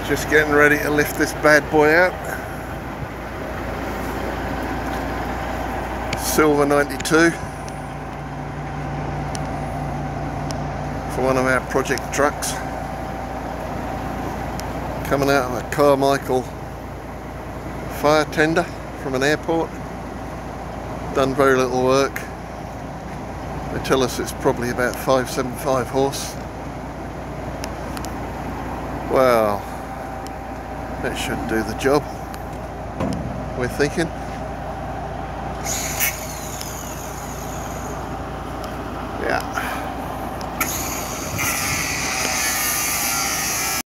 Just getting ready to lift this bad boy out. Silver 92 for one of our project trucks. Coming out of a Carmichael fire tender from an airport. Done very little work. They tell us it's probably about 575 horse. Well, that should do the job, we're thinking.